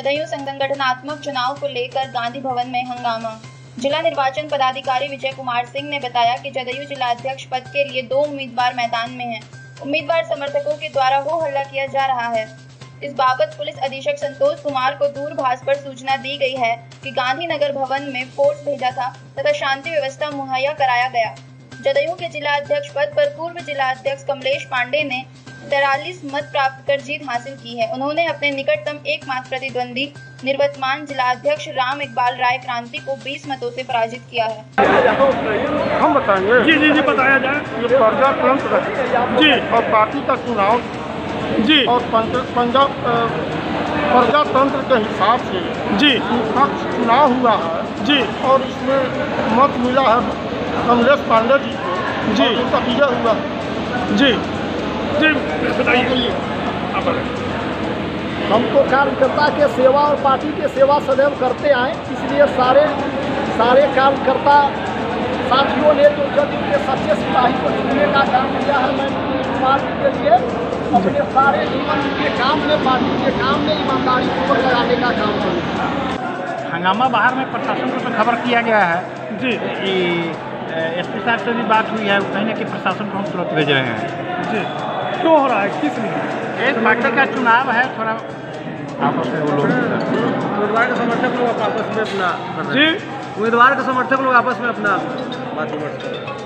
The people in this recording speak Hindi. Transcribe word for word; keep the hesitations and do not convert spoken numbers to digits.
जदयू संगठनात्मक चुनाव को लेकर गांधी भवन में हंगामा। जिला निर्वाचन पदाधिकारी विजय कुमार सिंह ने बताया कि जदयू जिला अध्यक्ष पद के लिए दो उम्मीदवार मैदान में हैं। उम्मीदवार समर्थकों के द्वारा हो हल्ला किया जा रहा है। इस बाबत पुलिस अधीक्षक संतोष कुमार को दूरभाष पर सूचना दी गई है कि गांधीनगर भवन में फोर्स भेजा था तथा शांति व्यवस्था मुहैया कराया गया। जदयू के जिला अध्यक्ष पद पर पूर्व जिला अध्यक्ष कमलेश पांडे ने तैंतालीस मत प्राप्त कर जीत हासिल की है। उन्होंने अपने निकटतम एकमात्र प्रतिद्वंदी निवर्तमान जिला अध्यक्ष राम इकबाल राय क्रांति को बीस मतों से पराजित किया है। हम बताएंगे। जी जी जी बताया जाए। ये प्रजातंत्र जी और पार्टी का चुनाव जी और पंजाब प्रजातंत्र के हिसाब से जी निष्पक्ष चुनाव हुआ है जी और इसमें मत मिला है कमलेश पांडे जी को जी उनका विजय हुआ है। जी जी बताइए। हमको कार्यकर्ता के सेवा और पार्टी के सेवा सदैव करते आए, इसलिए सारे सारे कार्यकर्ता साथियों ने जो जदयू के सच्चे सिपाही को चुनने का काम किया है, मैं नीतीश कुमार जी के लिए अपने सारे जीवन के काम में, पार्टी के काम में ईमानदारी पूर्वक लगाने का काम करूँगा। हंगामा बाहर में प्रशासन को तो खबर किया गया है जी कि एस पी साहब से भी बात हुई है, कहीं ना कहीं प्रशासन को हम तुरंत भेज रहे हैं। जी क्यों हो रहा है, किस लिए? एक पार्टी का चुनाव है, थोड़ा आपस में वो लोग उम्मीदवार के समर्थक लोग आपस में अपना जी उम्मीदवार के समर्थक लोग आपस में अपना बात विमर्श करें।